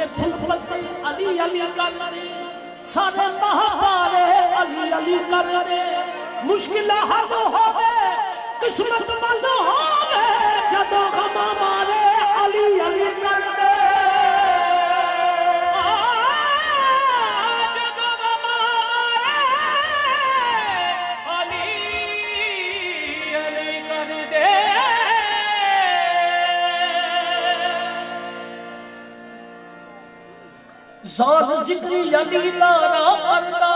फूल पत्ते अली अली करने सारे महापारे अली अली करने मुश्किल हल होवे किस्मत मंद होवे जदों गम मारे अली अली करने ज़ाल ज़िक्री अली लारा करना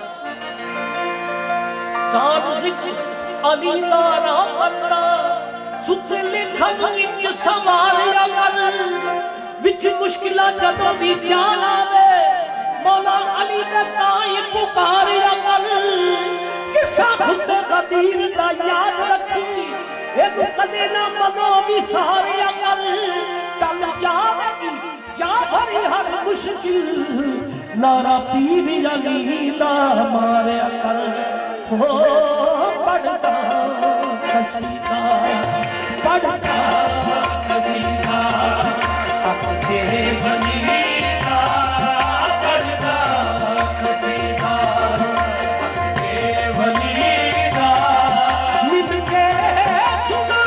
ज़ाल ज़िक्री अली लारा करना सुते लिखन विच सवारिया कर विच मुश्किलां जदों भी जान आवे मौला अली दा ताई पुकारिया कर किस्सा खुदे गदीर दा याद रखी एक कदे ना मनो भी सहारिया कर टल जावेगी जा भरी हर मुश्किल नारा पीर अली दा मारे कर हो पढ़ता कसीदा पढ़ता कसीदा अपने बनी दा पढ़ता कसीदा अपने बनी दा मिल के सुना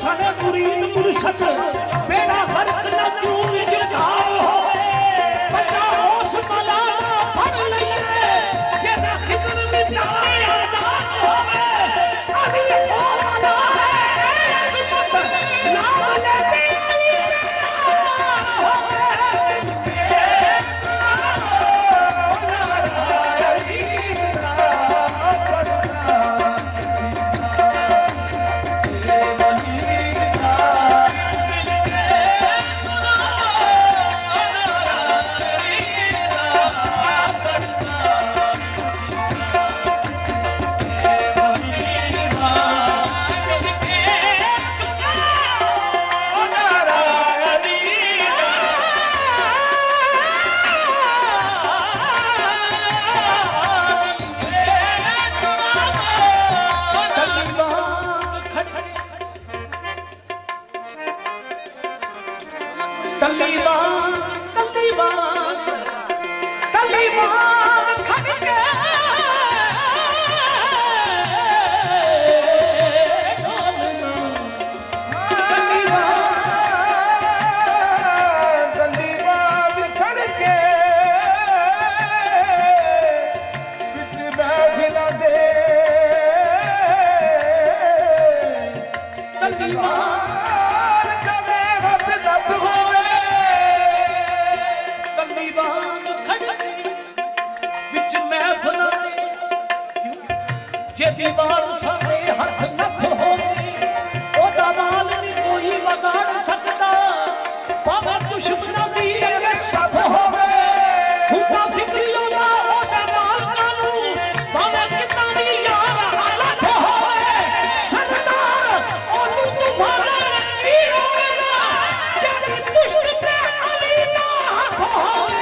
सारे मुरीद मुर्शद बेड़ा गर्क न क्यों विजदार होवे बड़ा होश मलाना पढ़ लइए जेदा खिदर मिटाए आजाद होवे अली ओ मना है अजमत नाम लेते अली दीवार सामने हथ नथ होगी ओदा वाल नहीं कोई बगाड़ सकता भावे दुश्मनों की अगे साथ होवे हुक्का फिक्री ओदा ओदा वाल कानू भावे कितना भी यार हालत होवे सरदार ओनू तूफाना नहीं होवेगा जब दुश्मन ते अली ना हाथ होवे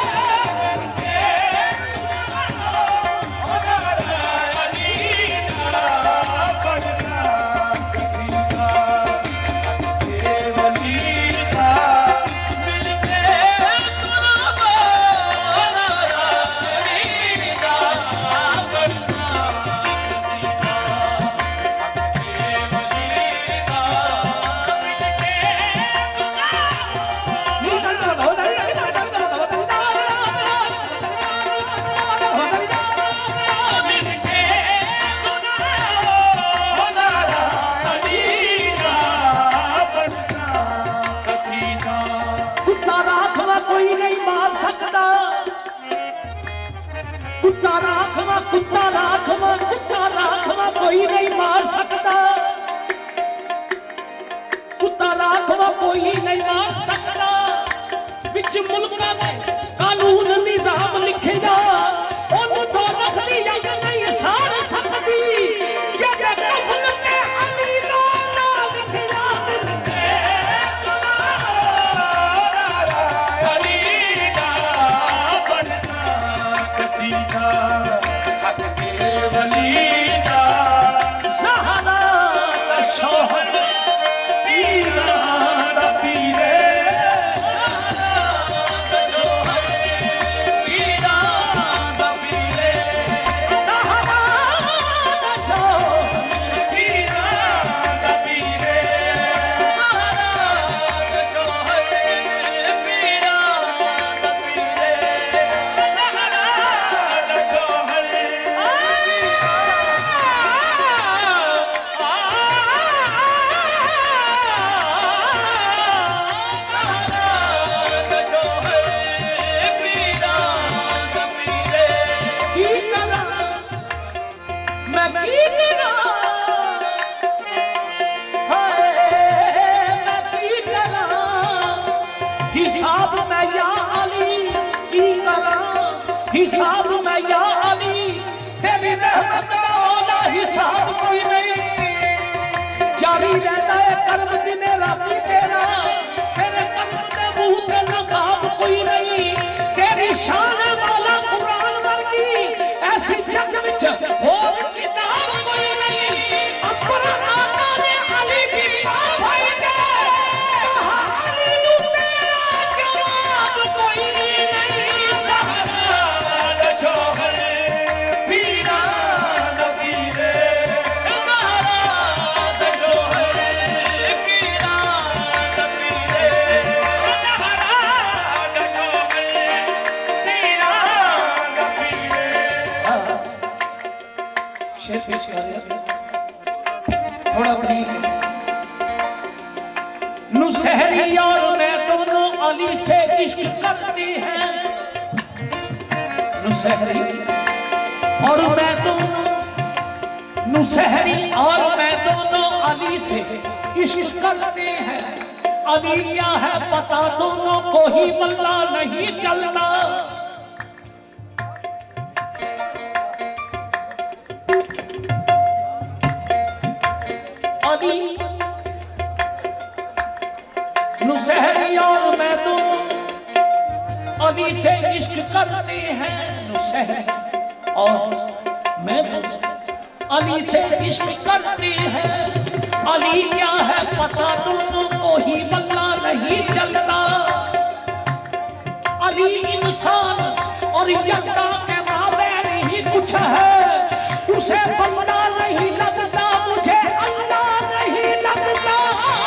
कुत्ता राखवा कोई नहीं मार सकता कुत्ता राखवा कोई नहीं मार सकता विच मुल्का ने कानून निजाम लिखेगा ओनू तो दखली जग नहीं साड़ सकती जब कफन पे अली ना लिखेगा अली ना बनना कसीदा वलीदा ज़हरा का शौहर पीरा दा पीरे ज़हरा का शौहर पीरा दा पीरे ज़हरा का शौहर पीरा दा पीरे ज़हरा का शौहर पीरा दा पीरे ज़हरा का शौहर हिसाब में या अली तेरी रहमत का हिसाब कोई नहीं जारी रहता है कर्म दिन राती तेरा तेरे कर्म के मुंह पे नकाब कोई नहीं तेरी शान वाला कुरान वर्गी ऐसी जग विच और किताब कोई नहीं अपना आका ने अली की बात भाई के कहा अली नू तेरा जवाब कोई नहीं शौहर पीरा नबीरे ज़हरा दा शौहर पीरा नुसहरी और मैं दोनों अली से इश्क करते हैं। नुसहरी और मैं दोनों, नुसहरी और मैं दोनों अली से इश्क करते हैं। अली क्या है पता दोनों को ही मल्ला नहीं चलता। अली नुसहरी और मैं दोनों अली से इश्क करते हैं। नुसहरी और मैं दोनों अली से इश्क करते हैं। अली क्या है पता दोनों को ही मल्ला नहीं चलता। अली इंसान और यल्दा के माबैन ही कुछ है। उसे बंदा नहीं लगता, मुझे अल्लाह नहीं लगता।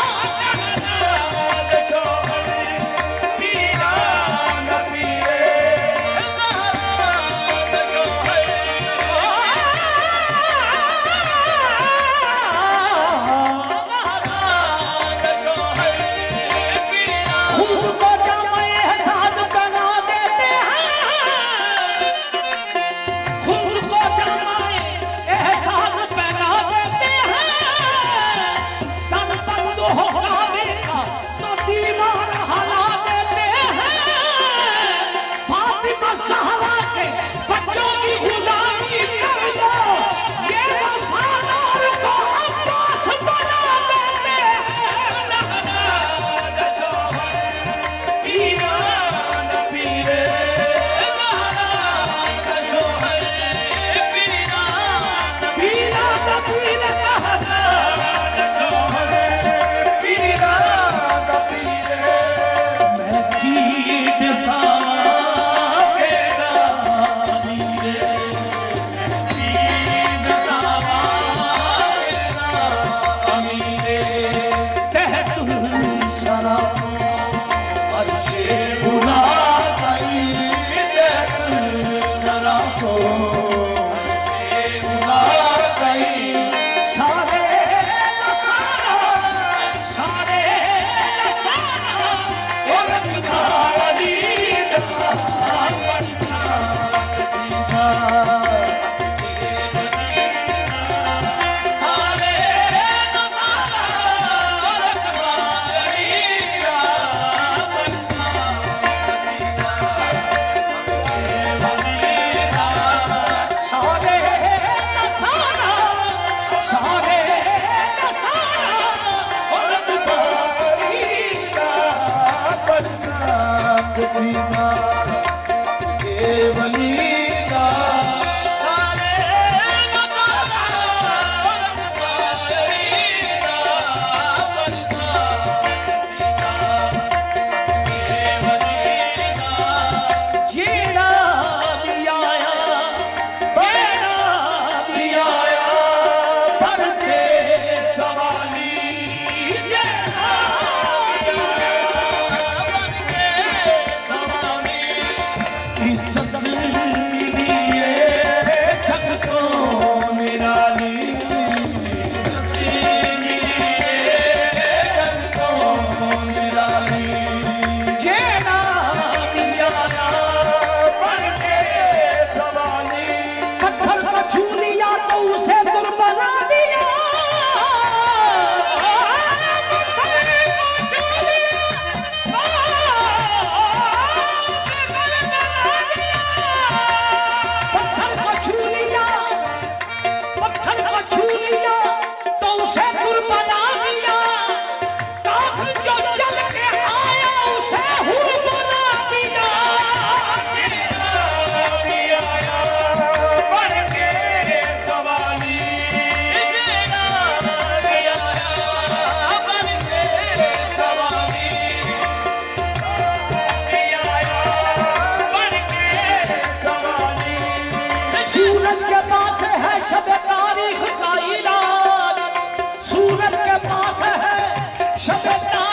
शब तारीख का इलाज सूरत के पास है शब